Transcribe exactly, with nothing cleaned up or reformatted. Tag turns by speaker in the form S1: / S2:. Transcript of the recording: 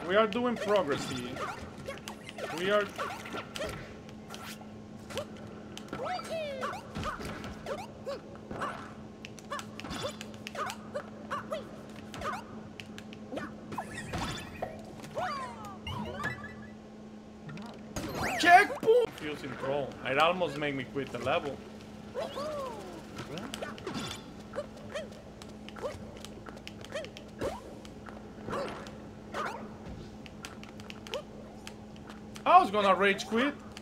S1: We are doing progress here. We are... Checkpoint! Using troll. It almost made me quit the level. I was gonna rage quit.